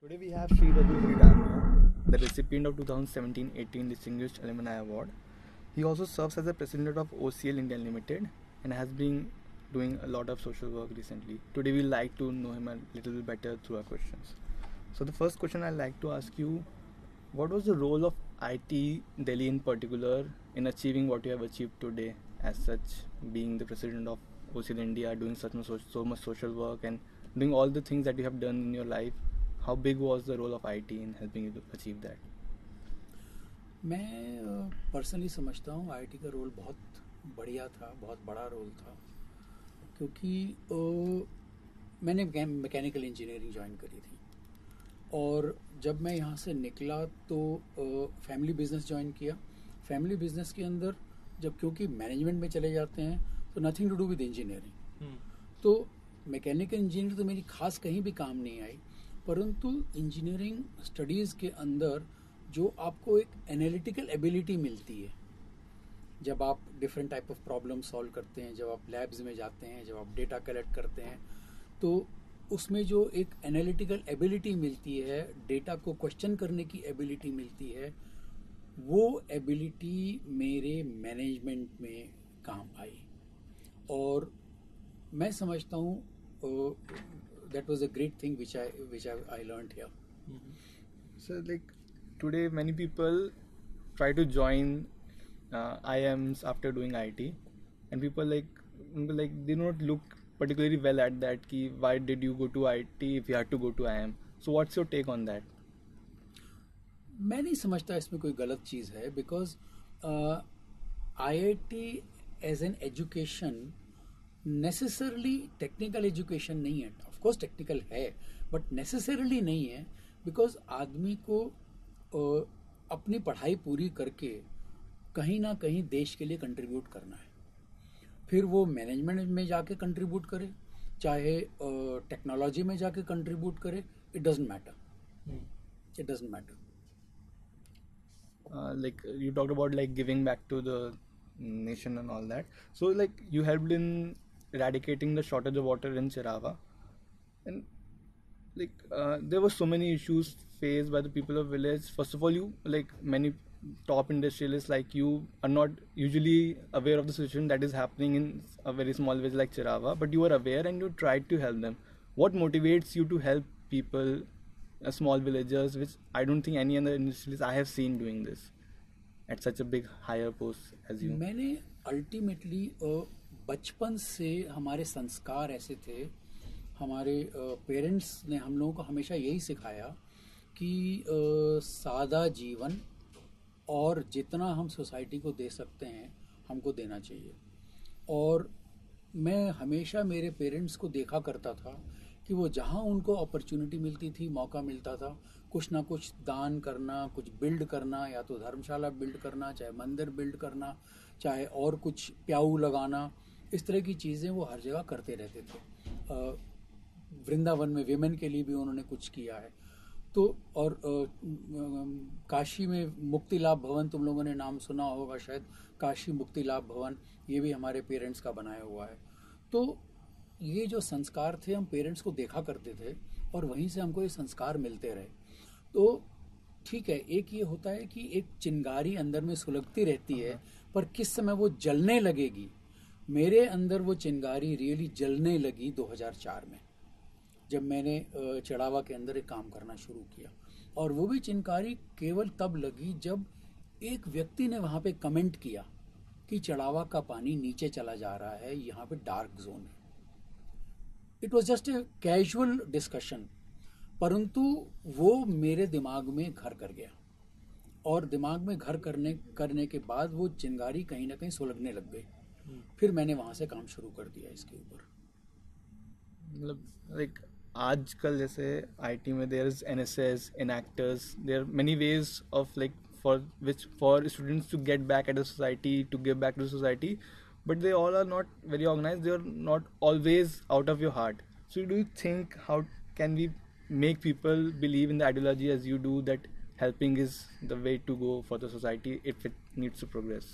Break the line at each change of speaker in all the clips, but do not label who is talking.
Today we have Sri Raghu, the recipient of 2017-18 Distinguished Alumni Award. He also serves as the president of OCL India Limited and has been doing a lot of social work recently. Today we'd like to know him a little bit better through our questions. So the first question I'd like to ask you, what was the role of IIT Delhi in particular in achieving what you have achieved today as such, being the president of OCL India, doing so much social work and doing all the things that you have done in your life? How big was the role of IIT in helping you to achieve that?
मैं personally समझता हूँ IIT का role बहुत बढ़िया था, बहुत बड़ा role था, क्योंकि मैंने मैकेनिकल इंजीनियरिंग ज्वाइन करी थी और जब मैं यहाँ से निकला तो फैमिली बिजनेस ज्वाइन किया। फैमिली बिजनेस के अंदर जब क्योंकि मैनेजमेंट में चले जाते हैं तो nothing to do with engineering, तो मैकेनिकल इंजीनियरिंग तो मेरी खास कहीं भी काम नहीं आई, परंतु इंजीनियरिंग स्टडीज़ के अंदर जो आपको एक एनालिटिकल एबिलिटी मिलती है, जब आप different type of problem solve करते हैं, जब आप लैब्स में जाते हैं, जब आप डेटा कलेक्ट करते हैं, तो उसमें जो एक एनालिटिकल एबिलिटी मिलती है, डेटा को क्वेश्चन करने की एबिलिटी मिलती है, वो एबिलिटी मेरे मैनेजमेंट में काम आई और मैं समझता हूँ that was a great thing which I learned here.
So like today many people try to join IIMs after doing IT, and people like they do not look particularly well at that ki why did you go to IT if you had to go to IIM. So what's your take on that?
मैं नहीं समझता इसमें कोई गलत चीज़ है, because IIT as an education necessarily technical education नहीं है। ऑफ कोर्स टेक्निकल है बट नेसेसरली नहीं है, बिकॉज आदमी को अपनी पढ़ाई पूरी करके कहीं ना कहीं देश के लिए कंट्रीब्यूट करना है, फिर वो मैनेजमेंट में जाके कंट्रीब्यूट करे, चाहे टेक्नोलॉजी में जाके कंट्रीब्यूट करे, it doesn't matter.
Like you talked about like giving back to the nation and all that. So like you helped in eradicating the shortage of water in Chirava, and like there were so many issues faced by the people of village. First of all, you like many top industrialists like you are not usually aware of the situation that is happening in a very small village like Chirava, but you are aware and you tried to help them. What motivates you to help people, small villagers, which I don't think any other industrialists I have seen doing this at such a big higher post as you?
मैंने ultimately बचपन से हमारे संस्कार ऐसे थे, हमारे parents ने हम लोगों को हमेशा यही सिखाया कि सादा जीवन और जितना हम सोसाइटी को दे सकते हैं हमको देना चाहिए। और मैं हमेशा मेरे पेरेंट्स को देखा करता था कि वो जहाँ उनको अपॉर्चुनिटी मिलती थी, मौका मिलता था, कुछ ना कुछ दान करना, कुछ बिल्ड करना, या तो धर्मशाला बिल्ड करना, चाहे मंदिर बिल्ड करना, चाहे और कुछ प्याऊ लगाना, इस तरह की चीज़ें वो हर जगह करते रहते थे। वृंदावन में विमेन के लिए भी उन्होंने कुछ किया है। तो और काशी में मुक्ति लाभ भवन, तुम लोगों ने नाम सुना होगा शायद, काशी मुक्ति लाभ भवन, ये भी हमारे पेरेंट्स का बनाया हुआ है। तो ये जो संस्कार थे हम पेरेंट्स को देखा करते थे और वहीं से हमको ये संस्कार मिलते रहे। तो ठीक है, एक ये होता है कि एक चिंगारी अंदर में सुलगती रहती है, पर किस समय वो जलने लगेगी। मेरे अंदर वो चिंगारी रियली जलने लगी 2004 में, जब मैंने चढ़ावा के अंदर एक काम करना शुरू किया। और वो भी चिंगारी केवल तब लगी जब एक व्यक्ति ने वहाँ पे कमेंट किया कि चढ़ावा का पानी नीचे चला जा रहा है, यहाँ पे डार्क जोन है। It was just a casual discussion, परंतु वो मेरे दिमाग में घर कर गया और दिमाग में घर करने के बाद वो चिंगारी कहीं ना कहीं सुलगने लग गई। फिर मैंने वहाँ से काम शुरू कर दिया इसके ऊपर।
मतलब लाइक आजकल जैसे आईटी में there is NSS, Enactus, there are many ways of like for students to get back at the society, to give back to the society, but they all are not very organized, they are not always out of your heart. So do you think how can we make people believe in the ideology as you do, that helping is the way to go for the society if it needs to progress?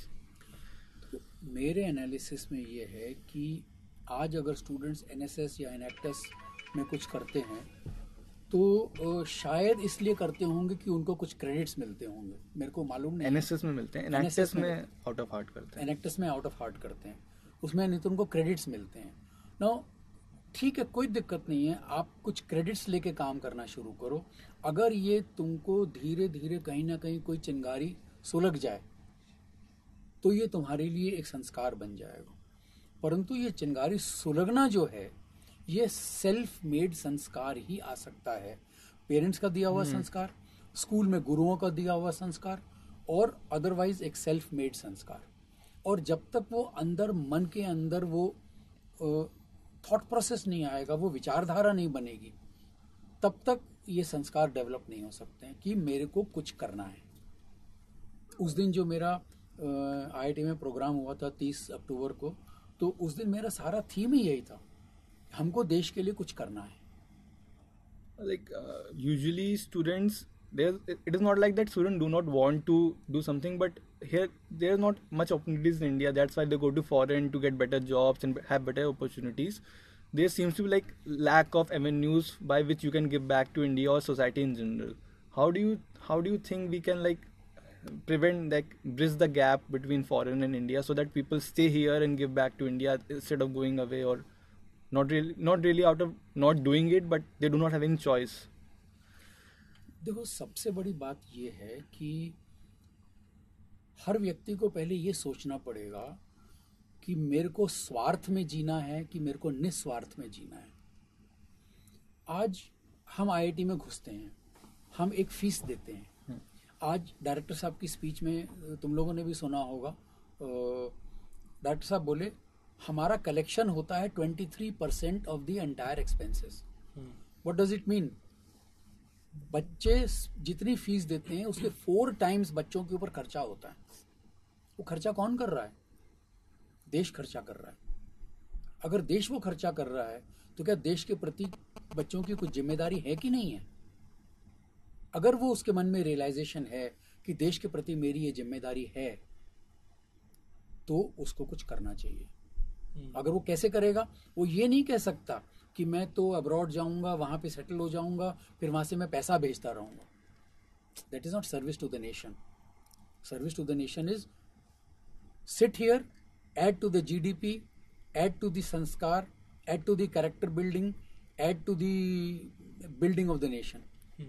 मेरे analysis में ये है कि आज अगर students NSS या इनएक्टस में कुछ करते हैं तो शायद इसलिए करते होंगे कि उनको कुछ क्रेडिट्स मिलते होंगे, मेरे को मालूम नहीं।
एनएसएस में मिलते हैं, एनएसएस में आउट ऑफ हार्ट करते हैं,
एनएक्टस में आउट ऑफ हार्ट करते हैं, उसमें नहीं तो उनको क्रेडिट्स मिलते हैं। नो, ठीक है, कोई दिक्कत नहीं है, आप कुछ क्रेडिट्स लेके काम करना शुरू करो। अगर ये तुमको धीरे धीरे कहीं ना कहीं कोई चिंगारी सुलग जाए तो ये तुम्हारे लिए एक संस्कार बन जाएगा। परंतु ये चिंगारी सुलगना जो है, ये सेल्फ मेड संस्कार ही आ सकता है। पेरेंट्स का दिया हुआ संस्कार, स्कूल में गुरुओं का दिया हुआ संस्कार, और अदरवाइज एक सेल्फ मेड संस्कार। और जब तक वो अंदर, मन के अंदर वो थॉट प्रोसेस नहीं आएगा, वो विचारधारा नहीं बनेगी, तब तक ये संस्कार डेवलप नहीं हो सकते हैं कि मेरे को कुछ करना है। उस दिन जो मेरा IIT में प्रोग्राम हुआ था 30 अक्टूबर को, तो उस दिन मेरा सारा थीम ही यही था, हमको देश के लिए कुछ करना है।
Like usually students, it is not like that students do not want to do something, but here there are not much opportunities in India. That's why they go to foreign to get better jobs and have better opportunities. There seems to be like lack of avenues by which you can give back to India or society in general. How do you think we can like prevent, like bridge the gap between foreign and India so that people stay here and give back to India instead of going away, or not really out of not doing it, but they do not have any choice?
देखो, सबसे बड़ी बात ये है कि हर व्यक्ति को पहले ये सोचना पड़ेगा कि मेरे को स्वार्थ में जीना है कि मेरे को निस्वार्थ में जीना है। आज हम IIT में घुसते हैं, हम एक फीस देते हैं। आज डायरेक्टर साहब की स्पीच में तुम लोगों ने भी सुना होगा, डायरेक्टर साहब बोले हमारा कलेक्शन होता है 23% of the entire expenses. What does it mean? बच्चे जितनी फीस देते हैं उसके 4 टाइम्स बच्चों के ऊपर खर्चा होता है। वो खर्चा कौन कर रहा है? देश खर्चा कर रहा है। अगर देश वो खर्चा कर रहा है तो क्या देश के प्रति बच्चों की कुछ जिम्मेदारी है कि नहीं है? अगर वो उसके मन में रियलाइजेशन है कि देश के प्रति मेरी ये जिम्मेदारी है, तो उसको कुछ करना चाहिए। अगर वो कैसे करेगा? वो ये नहीं कह सकता कि मैं तो अब्रॉड जाऊंगा, वहां पे सेटल हो जाऊंगा, फिर वहां से मैं पैसा भेजता रहूंगा। That is not service to the nation. Service to the nation is sit here, add to the GDP, add to the sanskar, add to the character building, add to the building of the nation.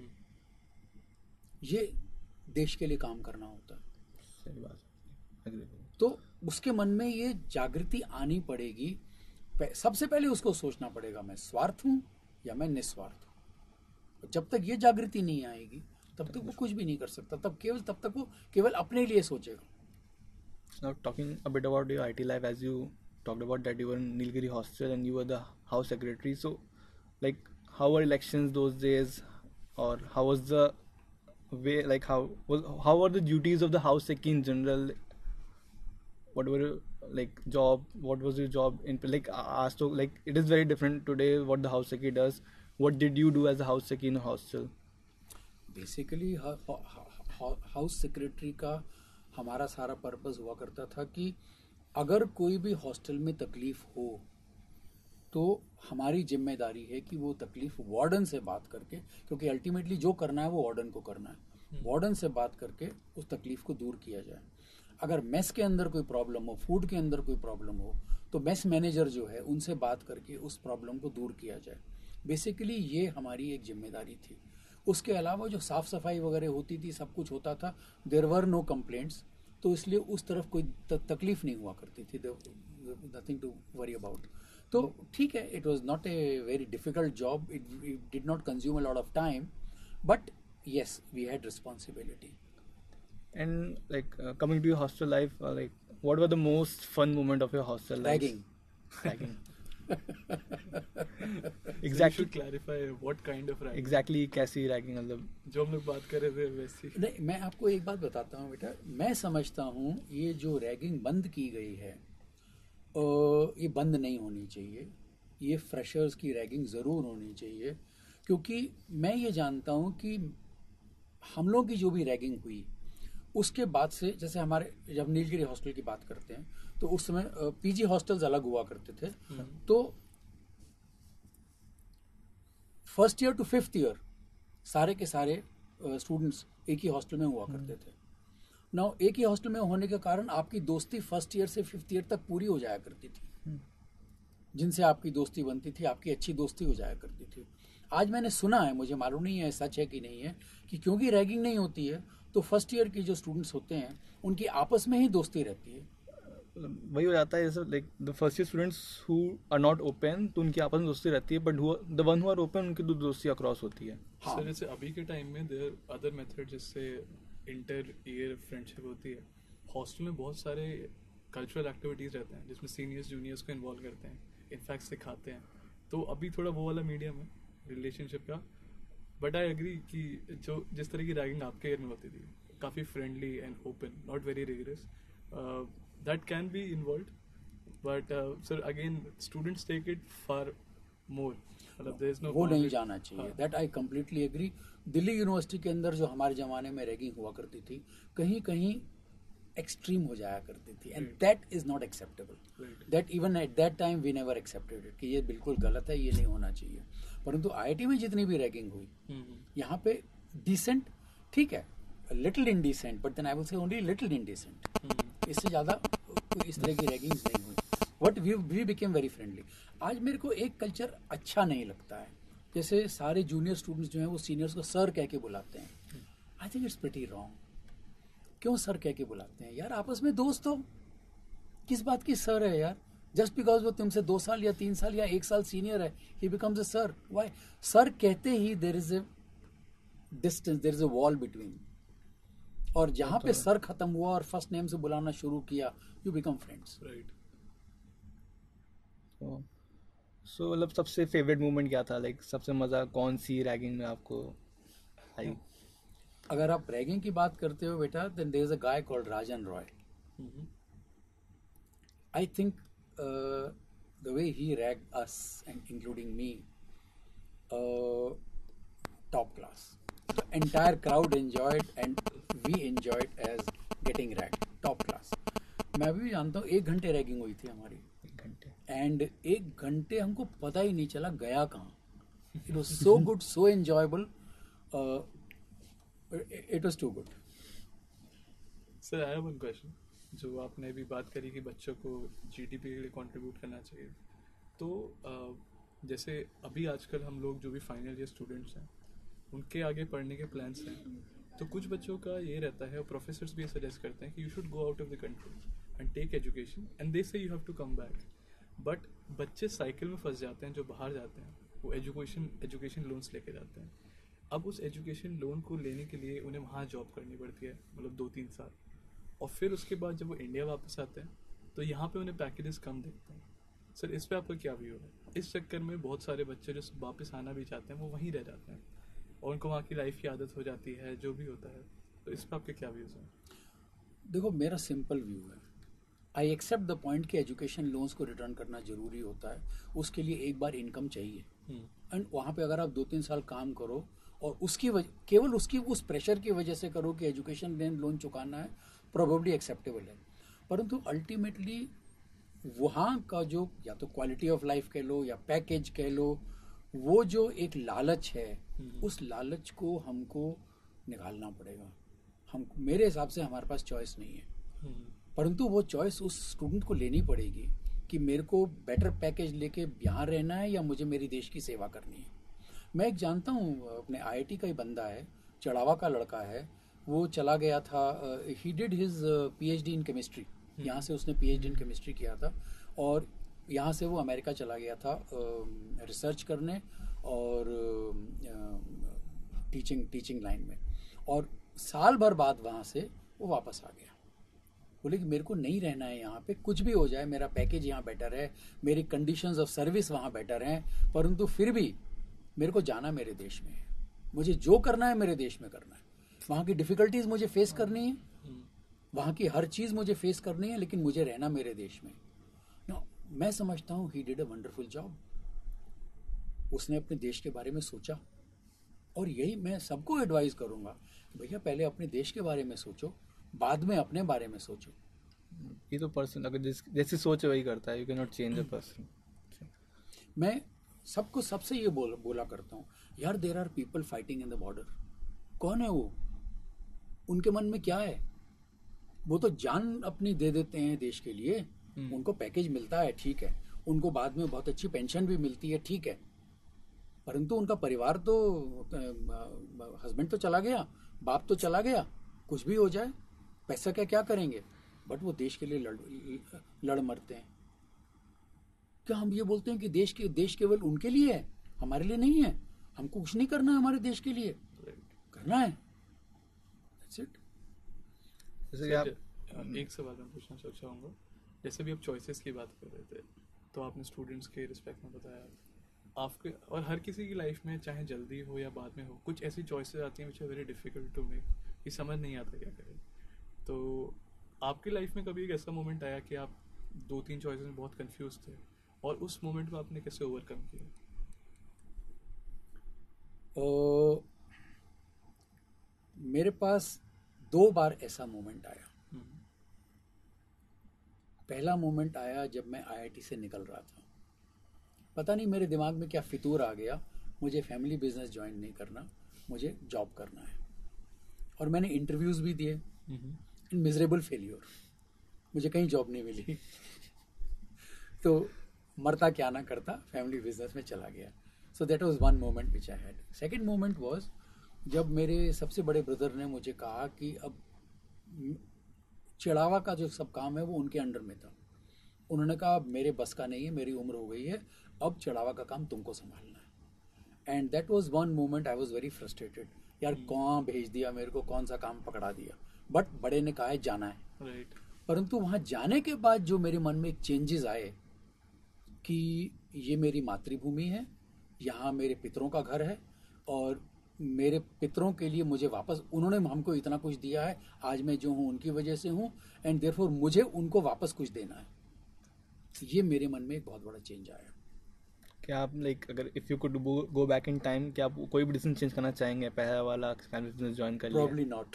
ये देश के लिए काम करना होता है।
सही बात है।
तो उसके मन में ये जागृति आनी पड़ेगी। सबसे पहले उसको सोचना पड़ेगा, मैं स्वार्थ हूं या मैं निस्वार्थ हूं। जब तक ये जागृति नहीं आएगी तब तक वो कुछ भी नहीं कर सकता। तब तक वो केवल अपने लिए सोचेगा।
Now talking a bit about your IT life, as you talked about that you were in Nilgiri hostel and you were the house secretary. So, like, how were elections those days, or how was the way? Like, how were the duties of the house secretary in general? What were your like job? What was your job in? Like, asked to, like, it is very different today. What the house secretary does. What did you do as a house secretary in a hostel?
Basically, house secretary का हमारा सारा purpose हुआ करता था कि अगर कोई भी हॉस्टल में तकलीफ हो तो हमारी जिम्मेदारी है कि वो तकलीफ वार्डन से बात करके, क्योंकि अल्टीमेटली जो करना है वो वार्डन को करना है, वार्डन से बात करके उस तकलीफ को दूर किया जाए। अगर मेस के अंदर कोई प्रॉब्लम हो, फूड के अंदर कोई प्रॉब्लम हो, तो मेस मैनेजर जो है उनसे बात करके उस प्रॉब्लम को दूर किया जाए। बेसिकली ये हमारी एक जिम्मेदारी थी। उसके अलावा जो साफ सफाई वगैरह होती थी, सब कुछ होता था, देयर वर नो कंप्लेंट्स, तो इसलिए उस तरफ कोई तकलीफ नहीं हुआ करती थी, नथिंग टू वरी अबाउट। तो ठीक है, it was not a very difficult job, it did not consume a lot of time, but yes, we had responsibility.
And like coming to your hostel life, like what were the most fun moment of your hostel life? Ragging.
Exactly.
Exactly.
So you should clarify what kind of ragging.
Exactly कैसी ragging, मतलब
जो हम लोग बात कर रहे थे वैसी।
नहीं, मैं आपको एक बात बताता हूँ बेटा। मैं समझता हूँ ये जो रैगिंग बंद की गई है, ये बंद नहीं होनी चाहिए। ये फ्रेशर्स की रैगिंग ज़रूर होनी चाहिए, क्योंकि मैं ये जानता हूँ कि हम लोग की जो भी रैगिंग हुई उसके बाद से, जैसे हमारे जब नीलगिरी हॉस्टल की बात करते हैं तो उस समय पीजी हॉस्टल्स अलग हुआ करते थे। तो first year to 5th year सारे के सारे स्टूडेंट्स एक ही हॉस्टल में हुआ करते थे। नाउ एक ही हॉस्टल में होने के कारण आपकी दोस्ती फर्स्ट ईयर से फिफ्थ ईयर तक पूरी हो जाया करती थी। जिनसे आपकी दोस्ती बनती थी, आपकी अच्छी दोस्ती हो जाया करती थी। आज मैंने सुना है, मुझे मालूम नहीं है सच है कि नहीं है, कि क्योंकि रैगिंग नहीं होती है तो फर्स्ट ईयर के जो स्टूडेंट्स होते हैं उनकी आपस में ही दोस्ती रहती है।
वही हो जाता है जैसे like the first year students who are not open, तो उनकी आपस में दोस्ती रहती है, but the one who are open उनकी दोस्ती अक्रॉस होती है।
हाँ।
सर जैसे अभी के टाइम में देयर अदर मेथड जिससे इंटर ईयर फ्रेंडशिप होती है। हॉस्टल में बहुत सारे कल्चरल एक्टिविटीज़ रहते हैं जिसमें सीनियर्स जूनियर्स को इन्वॉल्व करते हैं, इनफैक्ट सिखाते हैं। तो अभी थोड़ा वो वाला मीडियम है रिलेशनशिप का। बट आई एग्री कि जो जिस तरह की रैगिंग आपके ईयर में होती थी, काफ़ी friendly and open, not very rigorous, that can be involved, but sir again students take it far more, मतलब there is no
वो नहीं
boundary.
जाना चाहिए।
हाँ.
That I completely agree. Delhi university के अंदर जो हमारे ज़माने में रैगिंग हुआ करती थी, कहीं कहीं एक्सट्रीम हो जाया करती थी, and that is not acceptable. That even at that time we never accepted it कि ये बिल्कुल गलत है, ये नहीं होना चाहिए। परंतु IIT में जितनी भी रैगिंग हुई, यहाँ पे डिसेंट ठीक है, little indecent, but then I will say only little indecent. इससे ज़्यादा कोई इस तरह की रैगिंग्स नहीं हुई। But we became very friendly. आज मेरे को एक कल्चर अच्छा नहीं लगता है, जैसे सारे जूनियर स्टूडेंट्स जो हैं वो सीनियर्स को सर कह के बुलाते हैं। I think it's pretty wrong. क्यों सर कह के बुलाते हैं यार? आपस में दोस्त हो, किस बात की सर है यार? जस्ट बिकॉज वो तुमसे 2 साल या 3 साल या 1 साल सीनियर है, he becomes a sir. Why? Sir कहते ही there is a distance, there is a wall between. और जहां पे सर खत्म हुआ और फर्स्ट नेम से बुलाना शुरू किया, you become friends.
Right.
So मतलब सबसे फेवरेट मोमेंट क्या था, लाइक सबसे मजा कौन सी रैगिंग में आपको आई?
अगर आप रैगिंग की बात करते हो बेटा, then there is a guy called Rajan Roy. I think the way he ragged us and including me, top class. The entire crowd enjoyed and we enjoyed as getting ragged. Top class. मैं भी जानता हूँ 1 घंटे रैगिंग हुई थी हमारी,
1 घंटे,
and 1 घंटे हमको पता ही नहीं चला गया कहाँ। It was so good, so enjoyable, it was too good.
Sir I have one question. जो आपने भी बात करी कि बच्चों को GDP के लिए कंट्रीब्यूट करना चाहिए, तो जैसे अभी आजकल हम लोग जो भी फाइनल ईयर स्टूडेंट्स हैं उनके आगे पढ़ने के प्लान्स हैं, तो कुछ बच्चों का ये रहता है और प्रोफेसर्स भी ये सजेस्ट करते हैं कि you should go out of the country and take education, and they say you have to come back. But बच्चे साइकिल में फंस जाते हैं, जो बाहर जाते हैं वो एजुकेशन लोन्स लेके जाते हैं। अब उस एजुकेशन लोन को लेने के लिए उन्हें वहाँ जॉब करनी पड़ती है, मतलब 2-3 साल, और फिर उसके बाद जब वो इंडिया वापस आते हैं तो यहाँ पे उन्हें पैकेजेस कम देखते हैं। सर इस पे आपका क्या व्यू है? इस चक्कर में बहुत सारे बच्चे जो वापस आना भी चाहते हैं वो वहीं रह जाते हैं और उनको वहाँ की लाइफ की आदत हो जाती है, जो भी होता है। तो इस पर आपके क्या व्यूज़ हैं?
देखो, मेरा सिंपल व्यू है, आई एक्सेप्ट द पॉइंट कि एजुकेशन लोन्स को रिटर्न करना जरूरी होता है, उसके लिए एक बार इनकम चाहिए, एंड वहाँ पे अगर आप 2-3 साल काम करो और उसकी केवल उस प्रेशर की वजह से करो कि एजुकेशन लोन चुकाना है, प्रोबेबली एक्सेप्टेबल है। परंतु अल्टीमेटली वहाँ का जो या तो क्वालिटी ऑफ लाइफ कह लो या पैकेज कह लो, वो जो एक लालच है, उस लालच को हमको निकालना पड़ेगा। हम मेरे हिसाब से हमारे पास चॉइस नहीं है, परंतु वो चॉइस उस स्टूडेंट को लेनी पड़ेगी कि मेरे को बेटर पैकेज लेके यहाँ रहना है या मुझे मेरी देश की सेवा करनी है। मैं एक जानता हूँ, अपने IIT का ही बंदा है, चढ़ावा का लड़का है, वो चला गया था, he did his PhD in chemistry, यहाँ से उसने PhD इन केमिस्ट्री किया था, और यहाँ से वो अमेरिका चला गया था रिसर्च करने और टीचिंग लाइन में, और साल भर बाद वहाँ से वो वापस आ गया। बोले कि मेरे को नहीं रहना है यहाँ पे, कुछ भी हो जाए, मेरा पैकेज यहाँ बेटर है, मेरी कंडीशंस ऑफ सर्विस वहाँ बेटर हैं, परंतु फिर भी मेरे को जाना मेरे देश में है, मुझे जो करना है मेरे देश में करना है, वहाँ की डिफ़िकल्टीज मुझे फेस करनी है, वहाँ की हर चीज़ मुझे फेस करनी है, लेकिन मुझे रहना मेरे देश में। मैं समझता हूँ he did a wonderful job. उसने अपने देश के बारे में सोचा, और यही मैं सबको एडवाइस करूँगा कि भैया पहले अपने देश के बारे में सोचो, बाद में अपने बारे में सोचो।
ये तो पर्सन अगर जैसी सोच है वही करता है, you can not change a person.
मैं सबको सबसे ये बोला करता हूँ, यार there are people fighting in the border. कौन है वो? उनके मन में क्या है? वो तो जान अपनी दे देते हैं देश के लिए. उनको पैकेज मिलता है, ठीक है. उनको बाद में बहुत अच्छी पेंशन भी मिलती है, ठीक है. परंतु उनका परिवार तो, हस्बैंड तो चला गया, बाप तो चला गया, कुछ भी हो जाए, पैसा क्या करेंगे. बट वो देश के लिए लड़ मरते हैं. क्या हम ये बोलते हैं कि देश केवल उनके लिए है, हमारे लिए नहीं है? हमको कुछ नहीं करना है हमारे देश के लिए, करना है. That's it.
जैसे आप
एक सवाल मैं पूछना चाहूँगा. जैसे भी आप चॉइसेस की बात कर रहे थे, तो आपने स्टूडेंट्स के रिस्पेक्ट में बताया, आपके और हर किसी की लाइफ में, चाहे जल्दी हो या बाद में हो, कुछ ऐसी चॉइसेस आती हैं which are very difficult to make, कि समझ नहीं आता क्या करें. तो आपकी लाइफ में कभी एक ऐसा मोमेंट आया कि आप 2-3 चॉइसेस में बहुत कंफ्यूज थे, और उस मोमेंट में आपने कैसे ओवरकम किया?
मेरे पास 2 बार ऐसा मोमेंट आया. पहला मोमेंट आया जब मैं IIT से निकल रहा था. पता नहीं मेरे दिमाग में क्या फितूर आ गया, मुझे फैमिली बिजनेस ज्वाइन नहीं करना, मुझे जॉब करना है. और मैंने इंटरव्यूज भी दिए, इन मिजरेबल फेल्योर, मुझे कहीं जॉब नहीं मिली. तो मरता क्या ना करता, फैमिली बिजनेस में चला गया. So that was one moment which I had. Second moment was जब मेरे सबसे बड़े ब्रदर ने मुझे कहा कि अब चिड़ावा का जो सब काम है वो उनके अंडर में था. उन्होंने कहा अब मेरे बस का नहीं है, मेरी उम्र हो गई है, अब चिड़ावा का काम तुमको संभालना है. And that was one moment I was very frustrated. यार कौन भेज दिया मेरे को, कौन सा काम पकड़ा दिया. बट बड़े ने कहा है जाना है.
राइट.
परंतु वहां जाने के बाद जो मेरे मन में एक चेंजेस आए कि ये मेरी मातृभूमि है, यहाँ मेरे पितरों का घर है, और मेरे पितरों के लिए मुझे वापस, उन्होंने हमको इतना कुछ दिया है, आज मैं जो हूँ उनकी वजह से हूँ, एंड देयरफॉर मुझे उनको वापस कुछ देना है. ये मेरे मन में एक बहुत बड़ा चेंज आया.
क्या आप अगर if you could go back in time, क्या आप कोई भी डिसीजन चेंज करना चाहेंगे? पहला वाला फैमिली बिजनेस ज्वाइन कर लिया?
Probably not.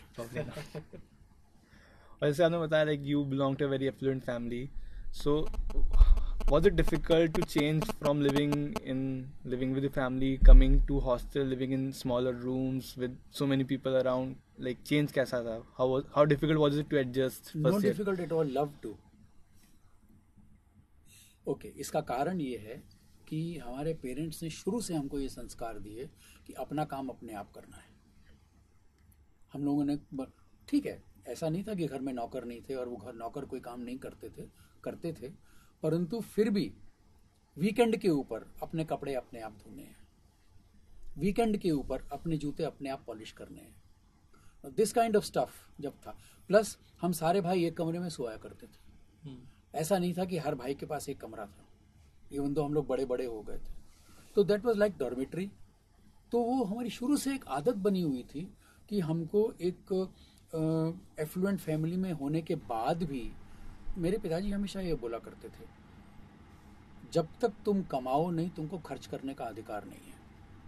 और जैसे आपने बताया you belong to a very affluent family, so was it difficult to change from living with the family, coming to hostel, living in smaller rooms with so many people around? Change कैसा था? How difficult was it to adjust?
No difficult at all. Love to. Okay, इसका कारण ये है कि हमारे parents ने शुरू से हमको ये संस्कार दिए कि अपना काम अपने आप करना है. हम लोगों ने, ठीक है, ऐसा नहीं था कि घर में नौकर नहीं थे और वो घर नौकर कोई काम नहीं करते थे, परंतु फिर भी वीकेंड के ऊपर अपने कपड़े अपने आप धोने हैं, वीकेंड के ऊपर अपने जूते अपने आप पॉलिश करने हैं, दिस काइंड ऑफ स्टफ जब था. प्लस हम सारे भाई एक कमरे में सोया करते थे. ऐसा नहीं था कि हर भाई के पास एक कमरा था, इवन तो हम लोग बड़े बड़े हो गए थे. तो दैट वाज लाइक डॉर्मेट्री. तो वो हमारी शुरू से एक आदत बनी हुई थी कि हमको एक एफ्लुएंट फैमिली में होने के बाद भी, मेरे पिताजी हमेशा ये बोला करते थे, जब तक तुम कमाओ नहीं, तुमको खर्च करने का अधिकार नहीं है.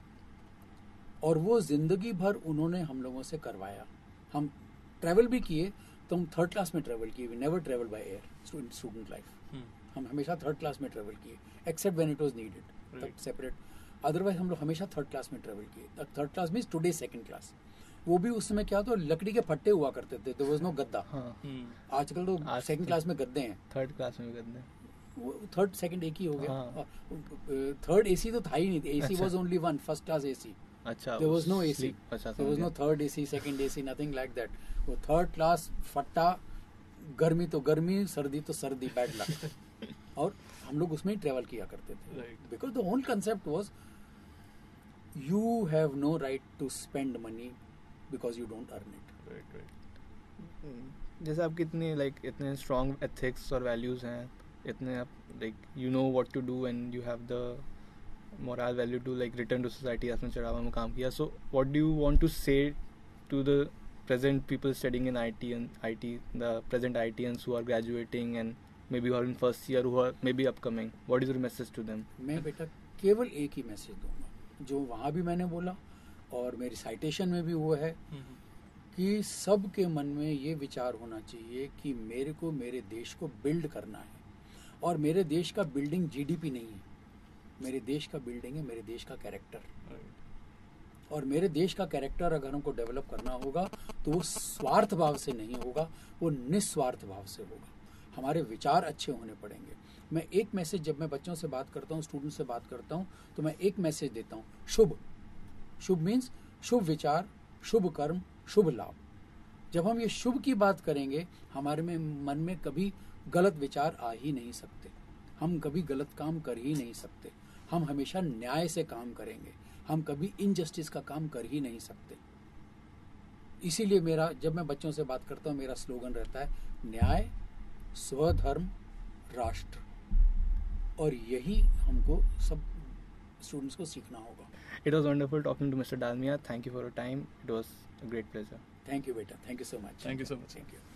और वो जिंदगी भर उन्होंने हम लोगों से करवाया. हम ट्रैवल भी किए तो हम 3rd क्लास में ट्रैवल किए. We never travel by air student life. हम हमेशा 3rd क्लास में ट्रैवल किए, except when it was needed, तब सेपरेट. अदरवाइज हम लोग हमेशा 3rd क्लास में ट्रैवल किए. 3rd class means today 2nd class. वो भी उस समय क्या, तो लकड़ी के फट्टे हुआ करते थे, देयर वाज नो गद्दा. आजकल तो 2nd क्लास में गद्दे हैं,
3rd क्लास में गद्दे.
3rd 2nd एक ही हो गया. 3rd AC तो था ही नहीं. AC was only 1 first class AC.
अच्छा,
there was no AC. There was no 3rd AC, 2nd AC, nothing like that. वो 3rd क्लास फट्टा, गर्मी तो गर्मी, सर्दी तो सर्दी, बैड लक. और हम लोग उसमें ही ट्रेवल किया करते थे, because the whole concept was you have no right to spend money because you don't earn it.
जैसे आपकी इतने स्ट्रॉन्ग एथिक्स और वैल्यूज हैं, इतने आप you know what to do and you have the moral value to return to society. आपने चढ़ावा में काम किया. So what do you want to say to the present people studying in IT, the present ITians who are graduating and maybe who are in first year, who are maybe upcoming? What is your message to them?
मैं बेटा केवल एक ही message दूंगा, जो वहाँ भी मैंने बोला और मेरी साइटेशन में भी वो है, कि सब के मन में ये विचार होना चाहिए कि मेरे को मेरे देश को बिल्ड करना है. और मेरे देश का बिल्डिंग GDP नहीं है, मेरे देश का बिल्डिंग है मेरे देश का कैरेक्टर. और मेरे देश का कैरेक्टर अगर हमको डेवलप करना होगा तो वो स्वार्थ भाव से नहीं होगा, वो निस्वार्थ भाव से होगा। हमारे विचार अच्छे होने पड़ेंगे। मैं एक मैसेज, जब मैं बच्चों से बात करता हूँ, स्टूडेंट से बात करता हूँ, तो मैं एक मैसेज देता हूँ, शुभ। शुभ मीन्स शुभ विचार, शुभ कर्म, शुभ लाभ। जब हम ये शुभ की बात करेंगे, हमारे में मन में कभी गलत विचार आ ही नहीं सकते, हम कभी गलत काम कर ही नहीं सकते, हम हमेशा न्याय से काम करेंगे, हम कभी इनजस्टिस का काम कर ही नहीं सकते। इसीलिए मेरा, जब मैं बच्चों से बात करता हूँ, मेरा स्लोगन रहता है न्याय, स्वधर्म, राष्ट्र। और यही हमको सब स्टूडेंट्स को सीखना होगा।
It was wonderful talking to Mr. Dalmia. Thank you for your time. It was a great pleasure.
Thank you बेटा, thank you so much.
Thank you so much.
Thank you.